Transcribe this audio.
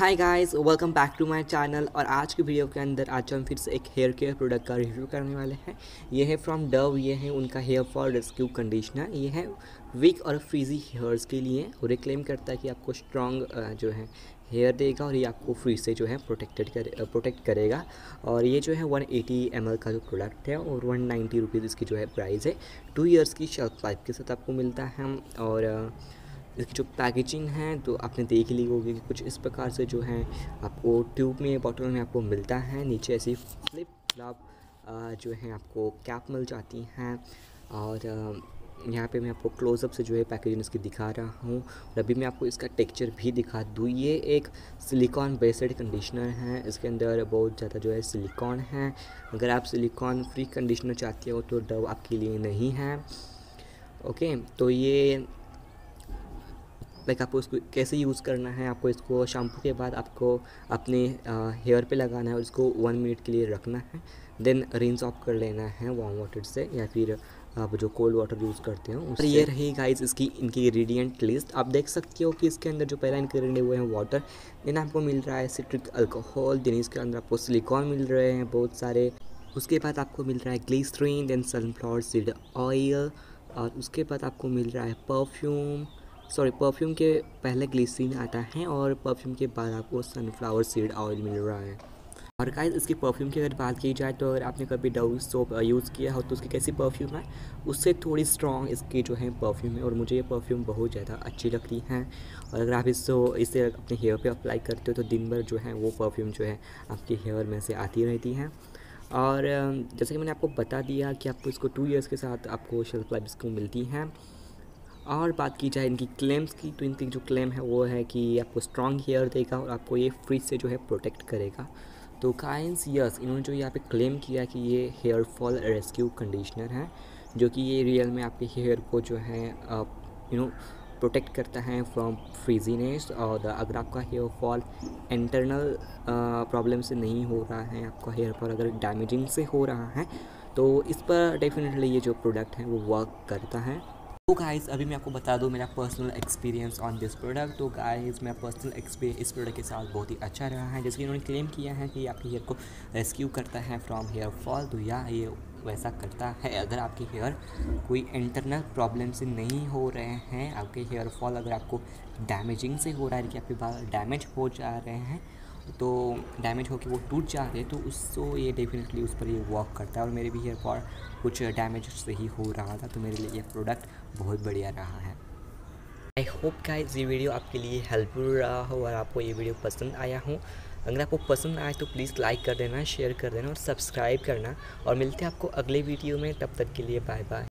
Hi guys, welcome back to my channel. और आज की वीडियो के अंदर आज हम फिर से एक हेयर केयर प्रोडक्ट का रिव्यू करने वाले हैं। ये है फ्रॉम डव। ये है उनका हेयर फॉल रेस्क्यू कंडीशनर। ये है वीक और फ्रीजी हेयर्स के लिए और ये क्लेम करता है कि आपको स्ट्रॉन्ग जो है हेयर देगा और ये आपको फ्रीज से जो है प्रोटेक्ट करेगा। और ये जो है 180 ml का जो प्रोडक्ट है और 190 रुपीज़ इसकी जो है प्राइस है। 2 ईयर्स की शेल्फ लाइफ के साथ आपको मिलता है। और इसकी जो पैकेजिंग है तो आपने देख ली होगी कि कुछ इस प्रकार से जो है आपको ट्यूब में बॉटल में आपको मिलता है। नीचे ऐसी फ्लिप फ्लॉप जो है आपको कैप मिल जाती हैं। और यहाँ पे मैं आपको क्लोज़अप से जो है पैकेजिंग इसकी दिखा रहा हूँ। और अभी मैं आपको इसका टेक्सचर भी दिखा दूँ। ये एक सिलिकॉन बेस्ड कंडीशनर है। इसके अंदर बहुत ज़्यादा जो है सिलिकॉन है। अगर आप सिलिकॉन फ्री कंडीशनर चाहते हो तो डव आपके लिए नहीं है। ओके, तो ये आपको इसको कैसे यूज़ करना है। आपको इसको शैम्पू के बाद आपको अपने हेयर पे लगाना है और इसको 1 मिनट के लिए रखना है। देन रिंस ऑफ कर लेना है वार्म वाटर से या फिर आप जो कोल्ड वाटर यूज़ करते हो उससे। ये रही गाइस इसकी इनकी इंग्रेडिएंट लिस्ट। आप देख सकते हो कि इसके अंदर जो पहला इंग्रेडिएंट हुए हैं वाटर, देन आपको मिल रहा है सिट्रिक अल्कोहल, देन इसके अंदर आपको सिलिकॉन मिल रहे हैं बहुत सारे। उसके बाद आपको मिल रहा है glycerine, then sunflower seed oil. और उसके बाद आपको मिल रहा है परफ्यूम के पहले ग्लिसरीन आता है और परफ्यूम के बाद आपको सनफ्लावर सीड ऑयल मिल रहा है। और गाइस इसकी परफ्यूम की अगर बात की जाए तो अगर आपने कभी डव सोप यूज़ किया हो तो उसकी कैसी परफ्यूम है, उससे थोड़ी स्ट्रॉन्ग इसकी जो है परफ्यूम है। और मुझे ये परफ्यूम बहुत ज़्यादा अच्छी लगती है। और अगर आप इसे अपने हेयर पे अप्लाई करते हो तो दिन भर जो है वो परफ्यूम जो है आपके हेयर में से आती रहती है। और जैसे कि मैंने आपको बता दिया कि आपको इसको 2 ईयर्स के साथ आपको शेल्फ लाइफ इसको मिलती है। और बात की जाए इनकी क्लेम्स की तो इनकी जो क्लेम है वो है कि आपको स्ट्रॉन्ग हेयर देगा और आपको ये फ्रीज से जो है प्रोटेक्ट करेगा। तो गाइस यस, इन्होंने जो यहाँ पे क्लेम किया कि ये हेयर फॉल रेस्क्यू कंडीशनर है, जो कि ये रियल में आपके हेयर को जो है प्रोटेक्ट करता है फ्रॉम फ्रीजीनेस। और अगर आपका हेयर फॉल इंटरनल प्रॉब्लम से नहीं हो रहा है, आपका हेयर फॉल अगर डैमेजिंग से हो रहा है तो इस पर डेफिनेटली ये जो प्रोडक्ट है वो वर्क करता है। तो गाइस अभी मैं आपको बता दूं मेरा personal experience on this product. तो गाइस मेरा पर्सनल एक्सपीरियंस इस प्रोडक्ट के साथ बहुत ही अच्छा रहा है। जैसे कि इन्होंने क्लेम किया है कि आपके हेयर को रेस्क्यू करता है फ्रॉम हेयर फॉल, तो या ये वैसा करता है। अगर आपके हेयर कोई इंटरनल प्रॉब्लम से नहीं हो रहे हैं, आपके हेयर फॉल अगर आपको डैमेजिंग से हो रहा है कि आपके बाल डैमेज हो जा रहे हैं, तो डैमेज होकर वो टूट जा रहे हैं, तो उसको ये डेफिनेटली उस पर ये वर्क करता है। और मेरे भी हेयर फॉल कुछ डैमेज से ही हो रहा था, तो मेरे लिए ये प्रोडक्ट बहुत बढ़िया रहा है। आई होप गाइस ये वीडियो आपके लिए हेल्पफुल रहा हो और आपको ये वीडियो पसंद आया हो। अगर आपको पसंद आए तो प्लीज़ लाइक कर देना, शेयर कर देना और सब्सक्राइब करना। और मिलते हैं आपको अगले वीडियो में, तब तक के लिए बाय बाय।